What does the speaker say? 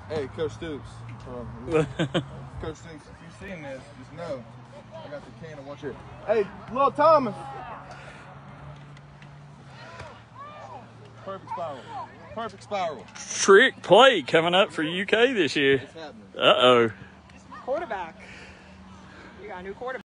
Hey, Coach Stoops. Coach Stoops, if you're seeing this, just know I got the can of watch it. Hey, little Thomas. Perfect spiral. Perfect spiral. Trick play coming up for UK this year. It's happening. Uh-oh. Quarterback. You got a new quarterback.